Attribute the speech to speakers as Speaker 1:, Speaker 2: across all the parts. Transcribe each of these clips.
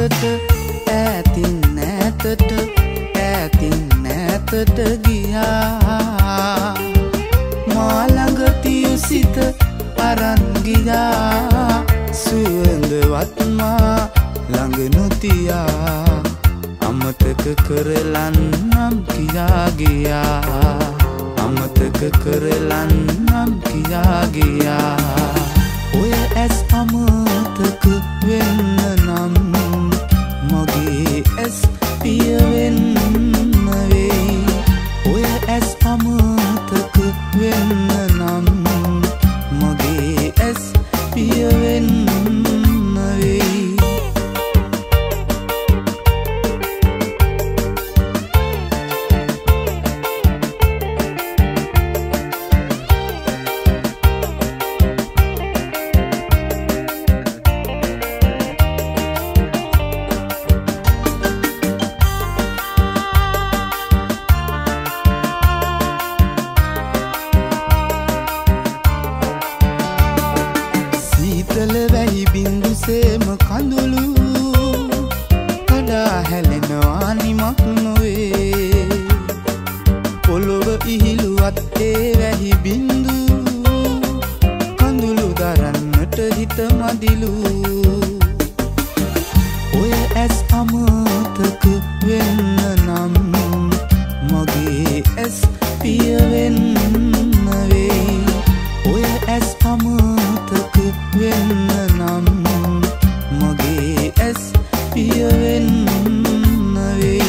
Speaker 1: ඈතින් ඈතට ඈතින් ඈතට ගියා මා ළඟ තියු සිත අරන් ගියා සුවඳවත් මා ළඟ නොතියා අමතක කරලන්නම් කියා ගියා අමතක කරලන්නම් කියා ගියා ඔය ඇස් අමතක වෙන්න නම් මගේ ඇස් පිය වෙන්න වෙයි ඔය ඇස් අමතක වෙන්න නම් මගේ ඇස් පිය වෙන්න වෙයි සේම කඳුළු කඩා හැලෙනවා නිමක් නොවේ පොළොව ඉහිලුවත් ඒ වැහි බින්දු කඳුළු දරන්නට හිත මදිලු ඔය ඇස් අමතක වෙන්න නම් මගේ ඇස් පිය වෙන්න වෙයි ඔය ඇස් අමතක වෙන්න නම් මගේ ඇස් පිය වෙන්න වෙයි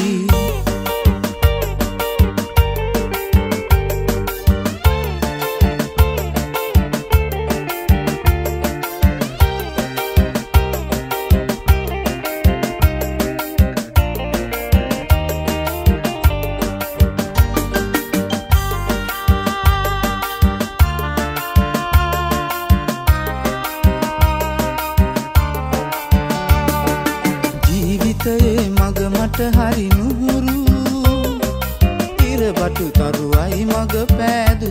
Speaker 1: මග මට හරි නුහුරු ඉරබටු තරුවයි මග පෑදු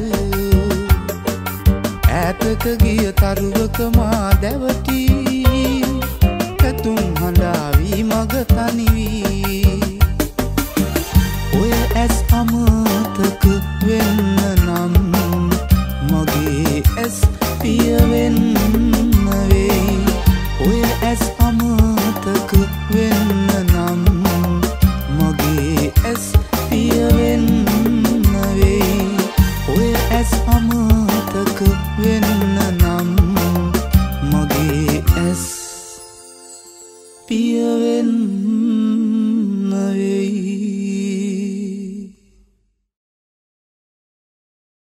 Speaker 1: ඈතක ගිය තරුවක මා දැවටි පැතුම් හඬාවී මග තනිවී ඔය ඇස් අමතක වෙන්න නම් මගේ ඇස් පිය වෙන්න වෙයි ඔය ඇස් අමතක වෙන්න නම් මගේ ඇස් පිය වෙන්න වෙයි ඔය ඇස් අමතක වෙන්න නම් මගේ ඇස් පිය වෙන්න වෙයි